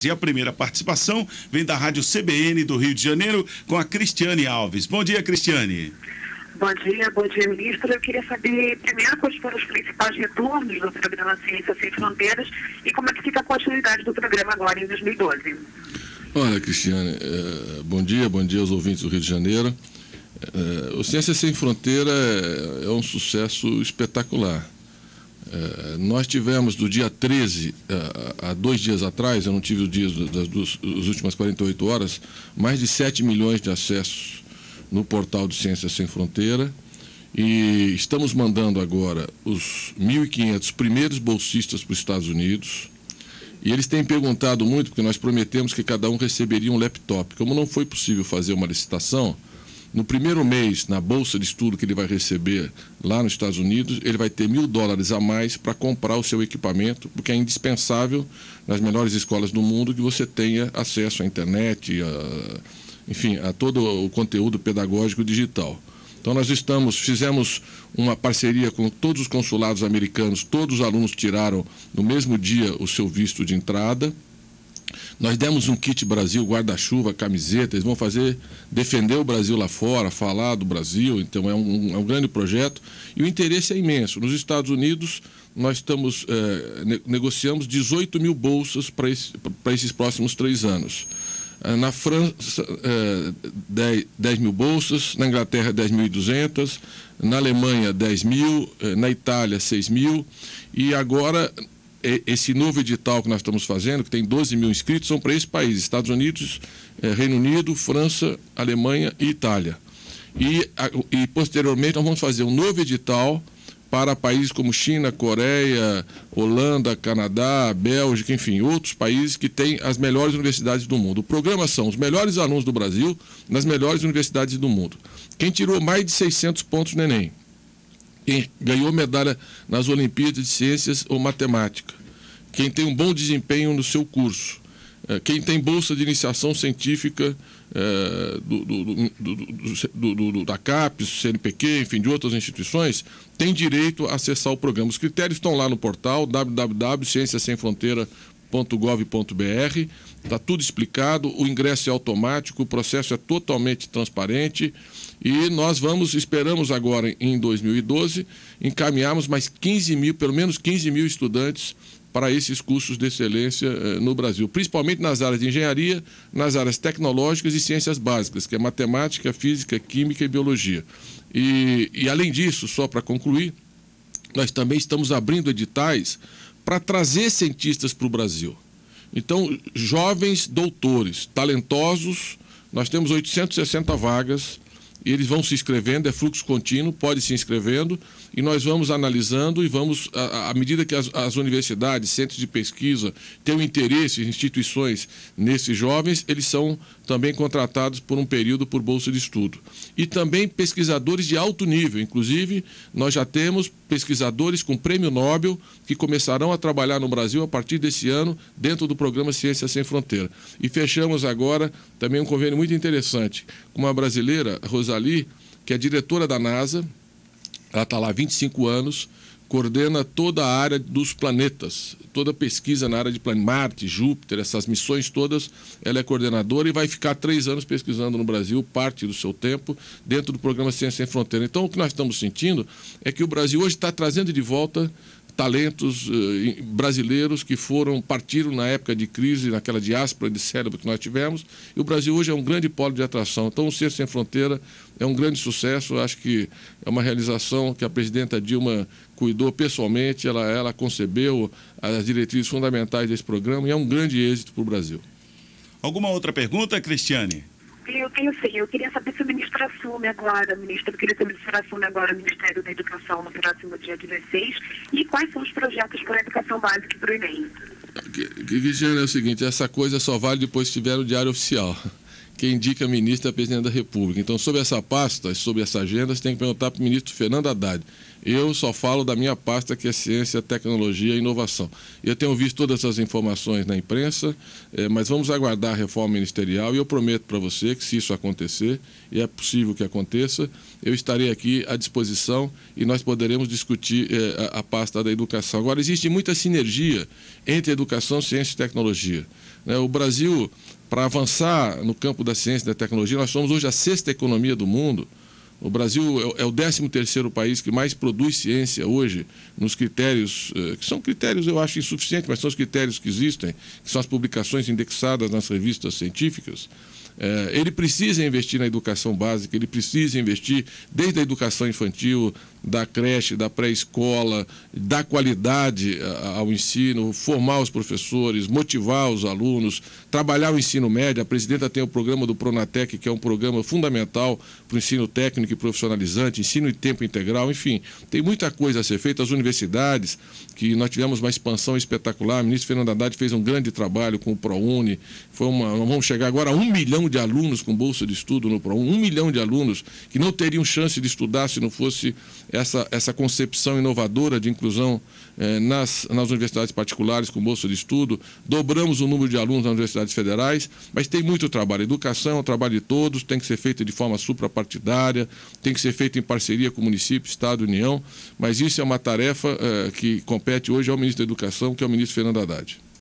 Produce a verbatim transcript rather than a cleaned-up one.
E a primeira participação vem da Rádio C B N do Rio de Janeiro, com a Cristiane Alves. Bom dia, Cristiane. Bom dia, bom dia, ministro. Eu queria saber, primeiro, quais foram os principais retornos do programa Ciência Sem Fronteiras e como é que fica a continuidade do programa agora em dois mil e doze. Olha, Cristiane, é, bom dia, bom dia aos ouvintes do Rio de Janeiro. É, o Ciência Sem Fronteira é, é um sucesso espetacular. É, nós tivemos do dia treze, há, há dois dias atrás, eu não tive os dias das, duas, das últimas quarenta e oito horas, mais de sete milhões de acessos no portal de Ciência Sem Fronteira, e estamos mandando agora os mil e quinhentos primeiros bolsistas para os Estados Unidos, e eles têm perguntado muito, porque nós prometemos que cada um receberia um laptop. Como não foi possível fazer uma licitação, no primeiro mês, na bolsa de estudo que ele vai receber lá nos Estados Unidos, ele vai ter mil dólares a mais para comprar o seu equipamento, porque é indispensável nas melhores escolas do mundo que você tenha acesso à internet, a enfim, a todo o conteúdo pedagógico digital. Então nós estamos, fizemos uma parceria com todos os consulados americanos, todos os alunos tiraram no mesmo dia o seu visto de entrada. Nós demos um kit Brasil, guarda-chuva, camiseta, eles vão fazer, defender o Brasil lá fora, falar do Brasil, então é um, é um grande projeto e o interesse é imenso. Nos Estados Unidos nós estamos, é, ne negociamos dezoito mil bolsas para esse, para esses próximos três anos. Na França, dez mil bolsas, na Inglaterra, dez mil e duzentas, na Alemanha, dez mil, na Itália, seis mil, e agora esse novo edital que nós estamos fazendo, que tem doze mil inscritos, são para esses países, Estados Unidos, Reino Unido, França, Alemanha e Itália. E, e posteriormente nós vamos fazer um novo edital para países como China, Coreia, Holanda, Canadá, Bélgica, enfim, outros países que têm as melhores universidades do mundo. O programa são os melhores alunos do Brasil nas melhores universidades do mundo. Quem tirou mais de seiscentos pontos no Enem, quem ganhou medalha nas Olimpíadas de Ciências ou Matemática, quem tem um bom desempenho no seu curso, quem tem bolsa de iniciação científica é, do, do, do, do, do, da CAPES, C N P Q, enfim, de outras instituições, tem direito a acessar o programa. Os critérios estão lá no portal w w w ponto ciência sem fronteira ponto gov ponto b r, está tudo explicado, o ingresso é automático, o processo é totalmente transparente e nós vamos, esperamos agora em dois mil e doze, encaminharmos mais quinze mil, pelo menos quinze mil estudantes para esses cursos de excelência eh, no Brasil, principalmente nas áreas de engenharia, nas áreas tecnológicas e ciências básicas, que é matemática, física, química e biologia. E, e além disso, só para concluir, nós também estamos abrindo editais para trazer cientistas para o Brasil. Então, jovens doutores, talentosos, nós temos oitocentas e sessenta vagas, e eles vão se inscrevendo, é fluxo contínuo, pode se inscrevendo, e nós vamos analisando e vamos, à, à medida que as, as universidades, centros de pesquisa têm o interesse, instituições nesses jovens, eles são também contratados por um período por bolsa de estudo. E também pesquisadores de alto nível, inclusive nós já temos pesquisadores com prêmio Nobel que começarão a trabalhar no Brasil a partir desse ano dentro do programa Ciência Sem Fronteira. E fechamos agora também um convênio muito interessante com uma brasileira, Rosali, que é diretora da NASA, ela está lá há vinte e cinco anos, coordena toda a área dos planetas, toda a pesquisa na área de planetas, Marte, Júpiter, essas missões todas, ela é coordenadora e vai ficar três anos pesquisando no Brasil, parte do seu tempo, dentro do programa Ciência Sem Fronteira. Então, o que nós estamos sentindo é que o Brasil hoje está trazendo de volta talentos uh, brasileiros que foram, partiram na época de crise, naquela diáspora de cérebro que nós tivemos, e o Brasil hoje é um grande polo de atração. Então, o Ciência Sem Fronteira é um grande sucesso, acho que é uma realização que a presidenta Dilma cuidou pessoalmente, ela, ela concebeu as diretrizes fundamentais desse programa e é um grande êxito para o Brasil. Alguma outra pergunta, Cristiane? Eu tenho sim, eu queria saber se o ministro assume agora, ministro, eu queria saber se o ministro assume agora o Ministério da Educação no próximo dia dezesseis e quais são os projetos para a educação básica e para o Enem. Cristiane, é o seguinte, essa coisa só vale depois que tiver o Diário Oficial. Quem indica ministro é a presidente da República. Então, sobre essa pasta, sobre essa agenda, você tem que perguntar para o ministro Fernando Haddad. Eu só falo da minha pasta, que é Ciência, Tecnologia e Inovação. Eu tenho visto todas essas informações na imprensa, eh, mas vamos aguardar a reforma ministerial e eu prometo para você que, se isso acontecer, e é possível que aconteça, eu estarei aqui à disposição e nós poderemos discutir eh, a, a pasta da educação. Agora, existe muita sinergia entre educação, ciência e tecnologia. Né? O Brasil, para avançar no campo da ciência e da tecnologia, nós somos hoje a sexta economia do mundo. O Brasil é o décimo terceiro país que mais produz ciência hoje, nos critérios, que são critérios, eu acho, insuficientes, mas são os critérios que existem, que são as publicações indexadas nas revistas científicas. É, ele precisa investir na educação básica, ele precisa investir desde a educação infantil, da creche, da pré-escola, dar qualidade ao ensino, formar os professores, motivar os alunos, trabalhar o ensino médio. A presidenta tem o programa do Pronatec, que é um programa fundamental para o ensino técnico e profissionalizante, ensino em tempo integral, enfim, tem muita coisa a ser feita. As universidades, que nós tivemos uma expansão espetacular, o ministro Fernando Haddad fez um grande trabalho com o ProUni, foi uma, vamos chegar agora a um milhão de alunos com bolsa de estudo no ProUni, um milhão de alunos que não teriam chance de estudar se não fosse essa, essa concepção inovadora de inclusão eh, nas, nas universidades particulares com bolsa de estudo. Dobramos o número de alunos nas universidades federais, mas tem muito trabalho. A educação é um trabalho de todos, tem que ser feita de forma suprapartidária, tem que ser feita em parceria com o município, Estado e União, mas isso é uma tarefa eh, que compete hoje ao ministro da Educação, que é o ministro Fernando Haddad.